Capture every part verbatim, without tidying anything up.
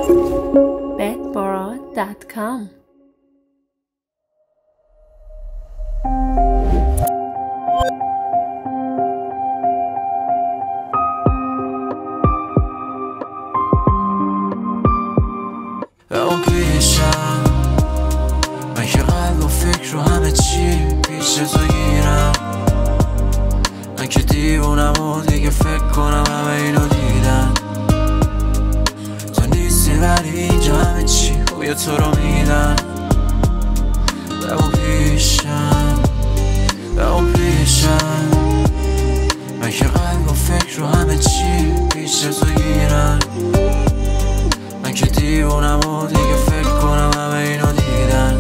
bet bora dot com. و اون پیشم من که قلب و فکر و همه چی پیش تو گیرم. من که دیوونم و دیگه فکر کنم همه اینو دیدن. تو نیستی ولی اینجا همه چی بوی تو رو میدن. و اون پیشم و اون پیشم من که قلب و فکر و همه چی پیش تو گیرن. من که دیوونم و دیگه فکر کنم همه اینو دیدن.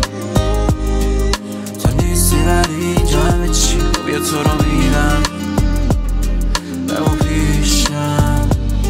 تو نیستی ولی اینجا همه چی بوی تو رو میدن. و اون پیشم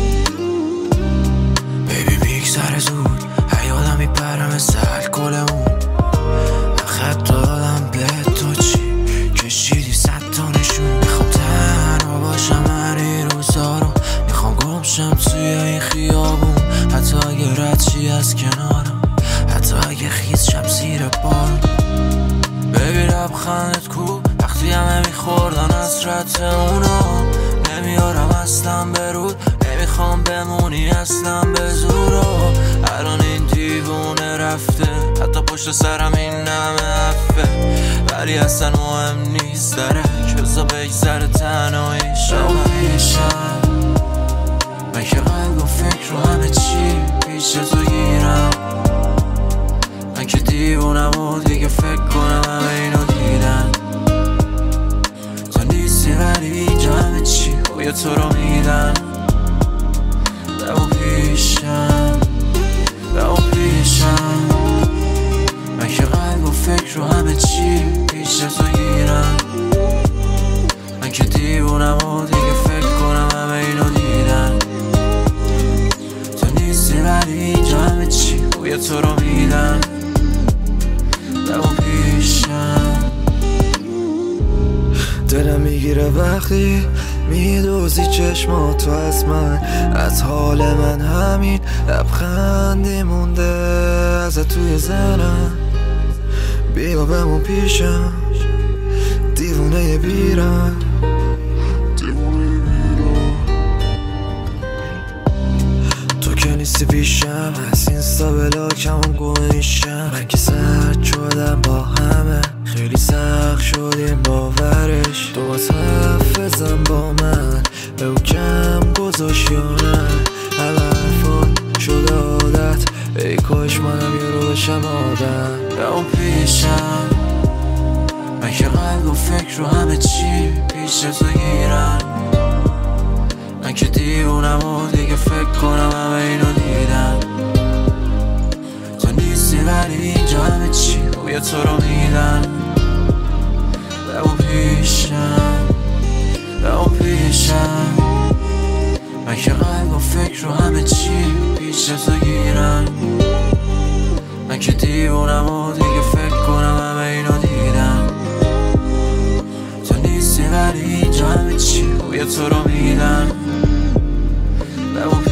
بیبی میگذره زود حیالم میپره مثل الکلمون. من خط دادم به تو چی کشیدی صد تا نشون. میخوام تنها باشم هر این روزا رو. میخوام گم شم توی این خیابون حتی اگه رد چی از کنارم. حتی اگه خیز شم زیر بارون. بیبی لبخندت کو وقتی همه میخوردن حسرت اونا. نمیارم اصلا برود نمیخوام بمونی اصلا به زورا. الان این دیوونه رفته حتی پشت سرم این نمه عفه. ولی اصلا مهم نیست درک بزا بگذره تنهایی شما پیشم. من که قلب و فکر و همه چی پیش تو گیرم. من که دیوونم و دیگه فکر کنم همه اینو دیدن. تو نیستی ولی اینجا همه چی بوی تو رو میدن. و اون پیشم و اون پیشم من که قلب و فکر و همه چی پیش تو گیرم. من که دیوونم و دیگه فکر کنم همه اینو دیدن. تو نیستی ولی اینجا همه چی بوی تو رو میدن. و اون پیشم دلم میگیره وقتی میدوزی چشماتو از من. از حال من همین لبخندی مونده ازت توی ذهنم. بیا بمون پیشم دیوونه بیرم. تو که نیستی پیشم از اینستا بلاکمون گم میشم. من که سرد شدم با همه خیلی سخت شدیم باورش. تو باز حرف بزن با من بهو کم گذاشت یا نه. همه حرفات شده عادت ای کاش منم یه رو بشم آدم. و اون پیشم من که قلب و فکر و همه چی پیش تو گیرن. من که دیوونم و دیگه فکر کنم همه اینو دیدن. تو نیستی ولی اینجا همه چی بوی تو رو میدن. و اون پیشم و اون پیشم من که قلب و فکر و همه چی پیش تو گیرن. من که دیوونم و دیگه فکر کنم همه اینو دیدن. تو نیستی ولی اینجا همه چی بوی تو رو میدن. و اون